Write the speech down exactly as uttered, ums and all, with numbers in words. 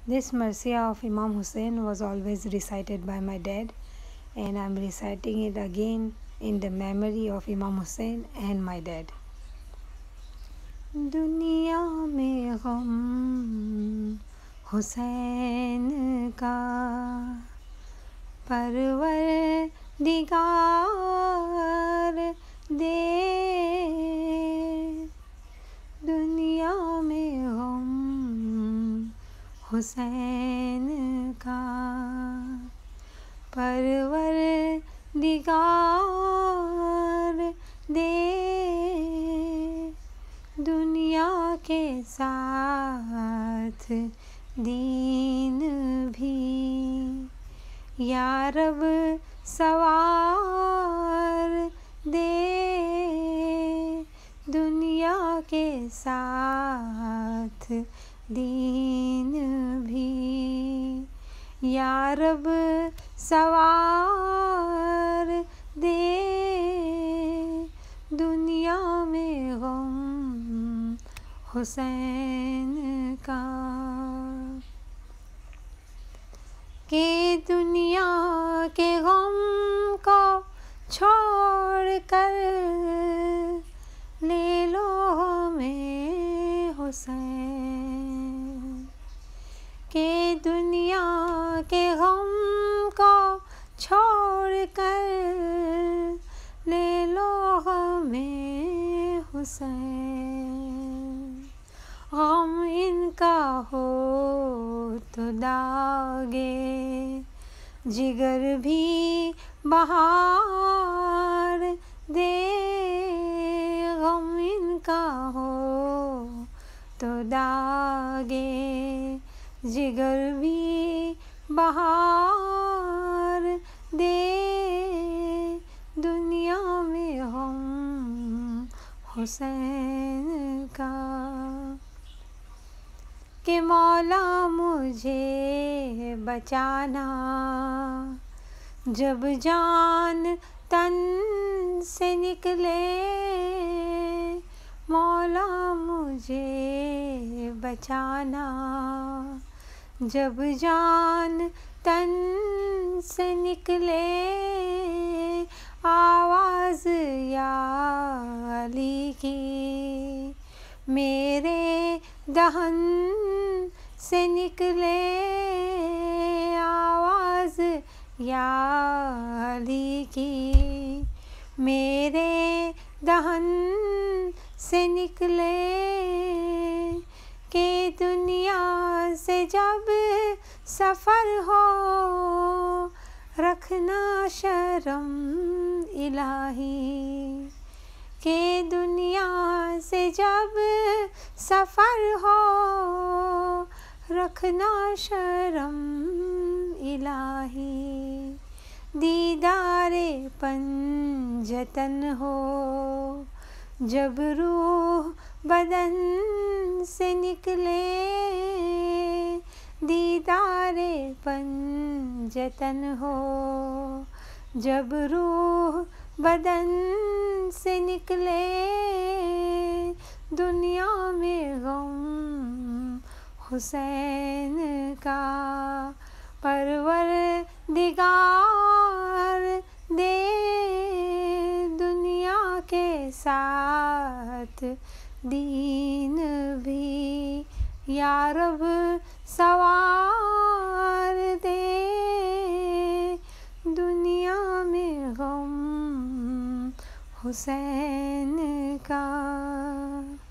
This Marsiya of Imam Hussein was always recited by my dad, and I'm reciting it again in the memory of Imam Hussein and my dad. दुनिया में गम हुसैन का परवरदिगार दे, दुनिया में गम हुसैन का परवरदिगार दे, दुनिया के साथ दीन भी या रब सवार दे, दुनिया के साथ दीन भी या रब सवार दे, दुनिया में गम हुसैन का के दुनिया के गम को छोड़ कर ले लो हमें हुसैन, के दुनिया के गम को छोड़ कर ले लो हमें हुसैन, गम इनका हो तो दागे जिगर भी बहार दे, गम इनका हो तो दागे जिगर भी बहार दे, दुनिया में गम हुसैन का के मौला मुझे बचाना जब जान तन से निकले, मौला मुझे बचाना जब जान तन से निकले, आवाज़ या अली की मेरे दहन से निकले, आवाज़ या अली की मेरे दहन से निकले, के दुनिया से जब सफ़र हो रखना शर्म इलाही, के दुनिया से जब सफ़र हो रखना शर्म इलाही, दीदारे पंजतन हो जब रूह बदन से निकले, दीदारे पंजतन हो जब रूह बदन से निकले, दुनिया में गम हुसैन का परवरदिगार दे, दुनिया के साथ दीन भी या रब सवार दे, दुनिया में गम हुसैन का।